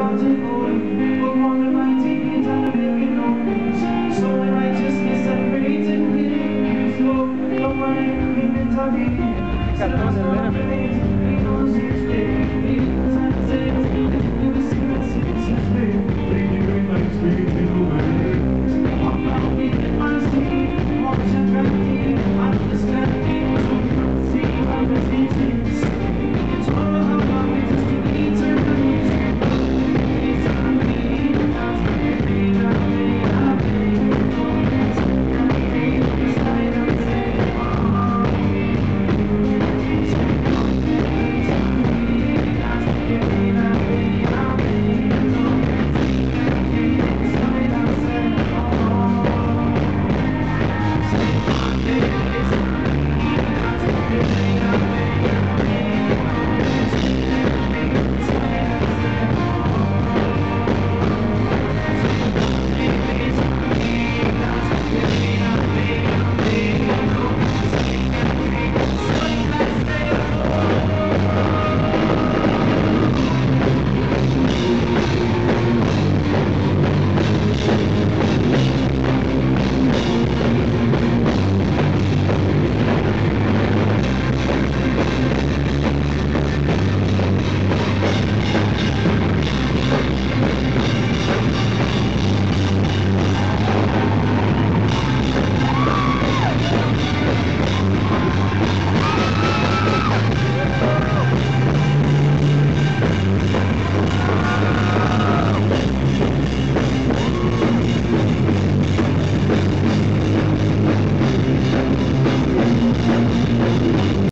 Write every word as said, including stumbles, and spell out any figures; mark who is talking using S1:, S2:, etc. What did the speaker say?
S1: mountain gold, upon the mighty gate and the making known. So in righteousness and praise and healing, so upon the victory.
S2: Cantó de